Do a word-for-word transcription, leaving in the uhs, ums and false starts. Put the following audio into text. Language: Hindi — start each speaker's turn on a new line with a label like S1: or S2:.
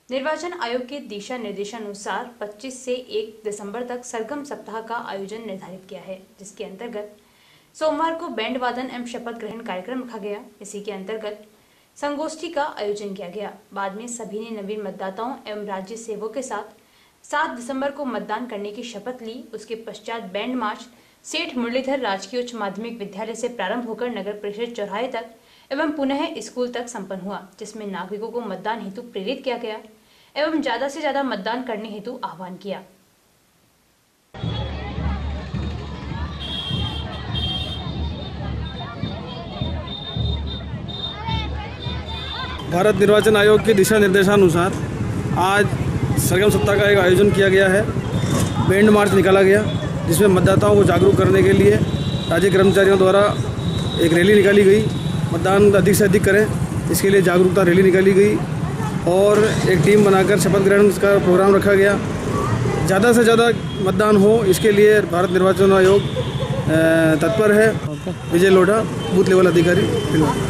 S1: निर्वाचन आयोग के दिशा निर्देशानुसार पच्चीस से एक दिसंबर तक सरगम सप्ताह का आयोजन निर्धारित किया है, जिसके अंतर्गत सोमवार को बैंड वादन एवं शपथ ग्रहण कार्यक्रम रखा गया। इसी के अंतर्गत संगोष्ठी का आयोजन किया गया। बाद में सभी ने नवीन मतदाताओं एवं राज्य सेवकों के साथ सात दिसंबर को मतदान करने की शपथ ली। उसके पश्चात बैंड मार्च सेठ मुरलीधर राजकीय उच्च माध्यमिक विद्यालय से प्रारंभ होकर नगर परिषद चौराहे तक एवं पुनः स्कूल तक संपन्न हुआ, जिसमें नागरिकों को मतदान हेतु प्रेरित किया गया एवं ज्यादा से ज्यादा मतदान करने हेतु आह्वान किया।
S2: भारत निर्वाचन आयोग के दिशा निर्देशानुसार आज सरगम सप्ताह का एक आयोजन किया गया है। बैंड मार्च निकाला गया, जिसमें मतदाताओं को जागरूक करने के लिए राज्य कर्मचारियों द्वारा एक रैली निकाली गई। मतदान अधिक से अधिक करें, इसके लिए जागरूकता रैली निकाली गई और एक टीम बनाकर शपथ ग्रहण का प्रोग्राम रखा गया। ज़्यादा से ज़्यादा मतदान हो, इसके लिए भारत निर्वाचन आयोग तत्पर है। विजय लोढ़ा, बूथ लेवल अधिकारी।